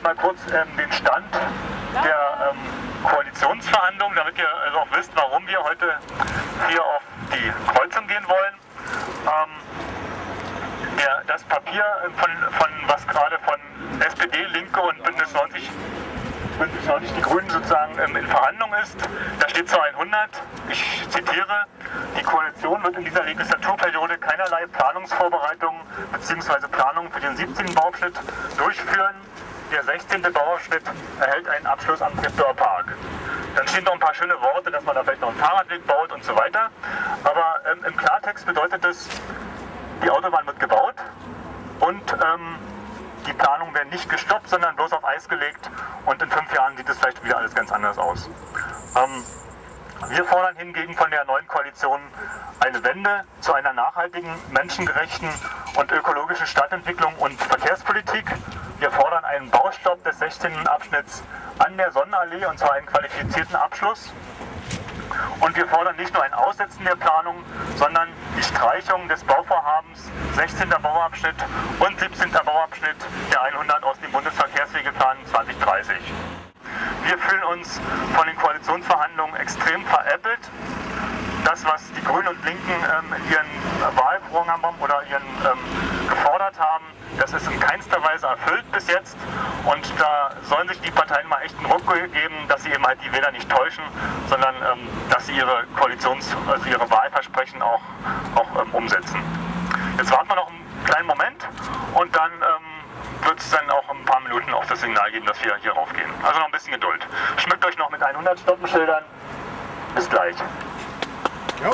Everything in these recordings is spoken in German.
mal kurz den Stand der Koalitionsverhandlungen, damit ihr also auch wisst, warum wir heute hier auf die Kreuzung gehen wollen. Das Papier, was gerade von SPD, Linke und Bündnis 90 die Grünen sozusagen in Verhandlung ist, da steht zur 100, ich zitiere, die Koalition wird in dieser Legislaturperiode keinerlei Planungsvorbereitungen bzw. Planungen für den 17. Bauabschnitt durchführen. Der 16. Bauabschnitt erhält einen Abschluss am Treptower Park. Dann stehen noch ein paar schöne Worte, dass man da vielleicht noch einen Fahrradweg baut und so weiter. Aber im Klartext bedeutet es, die Autobahn wird gebaut und die Planungen werden nicht gestoppt, sondern bloß auf Eis gelegt und in 5 Jahren sieht es vielleicht wieder alles ganz anders aus. Wir fordern hingegen von der neuen Koalition eine Wende zu einer nachhaltigen, menschengerechten und ökologischen Stadtentwicklung und Verkehrspolitik. Wir fordern einen Baustopp des 16. Abschnitts an der Sonnenallee und zwar einen qualifizierten Abschluss. Und wir fordern nicht nur ein Aussetzen der Planung, sondern die Streichung des Bauvorhabens 16. Bauabschnitt und 17. Bauabschnitt der 100 aus dem Bundesverkehrswegeplan 2030. Wir fühlen uns von den Koalitionsverhandlungen extrem veräppelt. Das, was die Grünen und Linken in ihren Wahlprogramm oder gefordert haben, das ist in keinster Weise erfüllt bis jetzt. Und da sollen sich die Parteien mal echt einen Ruck geben, dass sie eben halt die Wähler nicht täuschen, sondern dass sie ihre ihre Wahlversprechen auch umsetzen. Jetzt warten wir noch einen kleinen Moment und dann wird es dann auch in ein paar Minuten auch das Signal geben, dass wir hier raufgehen. Also noch ein bisschen Geduld. Schmückt euch noch mit 100 Stoppenschildern. Bis gleich. Jo.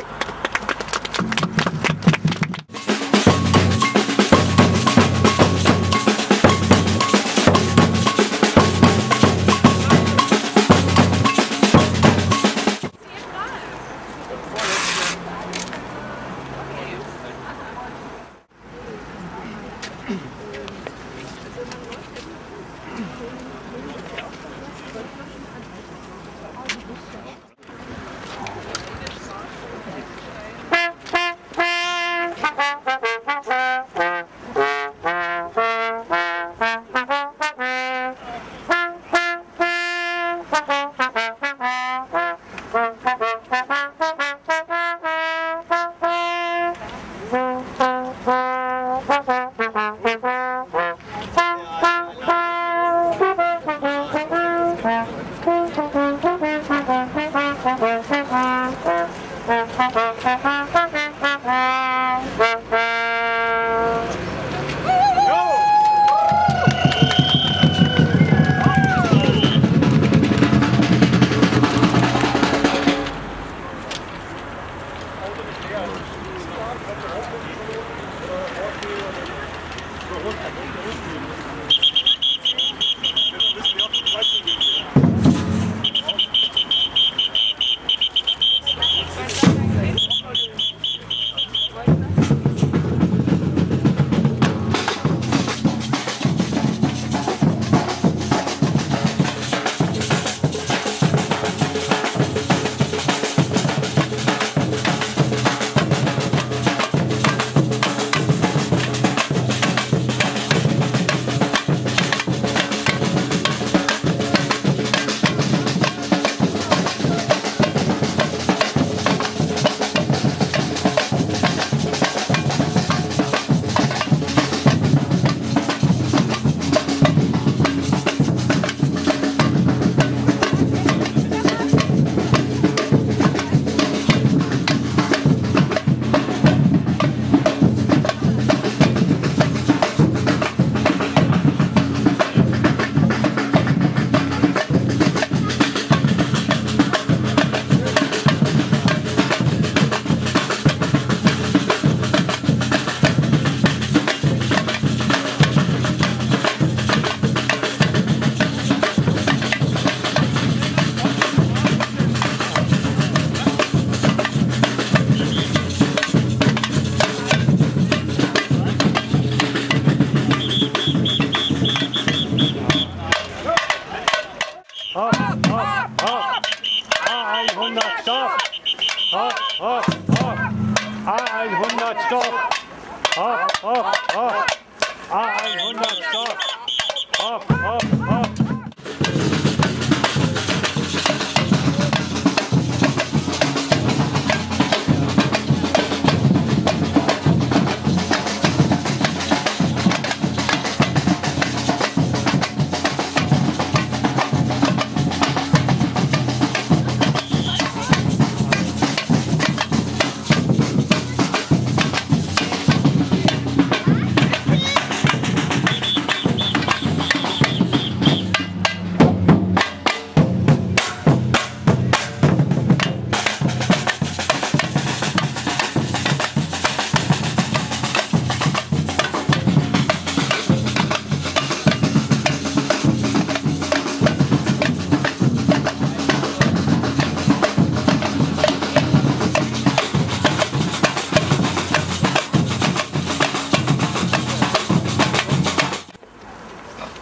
A100 Stopp! A100 Stopp!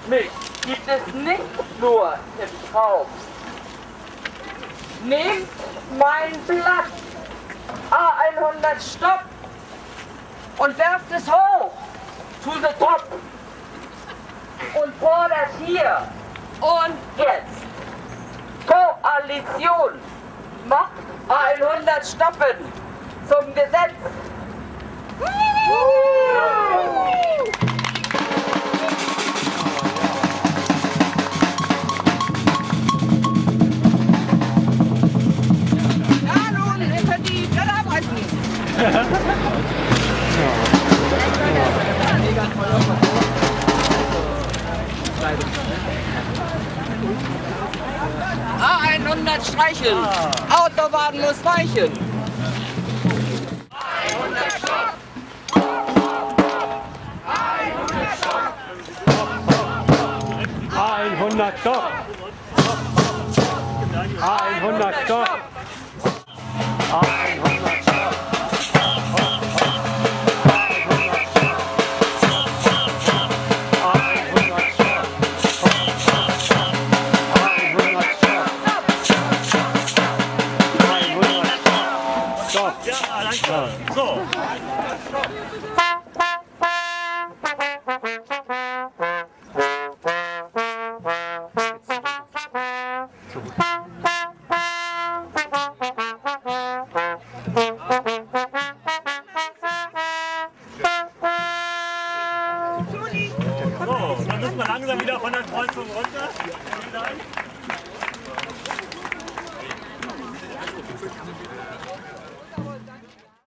Mich gibt es nicht nur im Traum. Nehmt mein Blatt A100 Stopp und werft es hoch to the top und fordert hier und jetzt Koalition, macht A100 stoppen zum Gesetz. Ja, nun, wir können die Blätter abreißen. A100 streichen, Autobahn muss weichen. A100 Stopp! A100 Stopp! A100 Stopp! Ja, danke. So. So, dann müssen wir langsam wieder von der Kreuzung runter.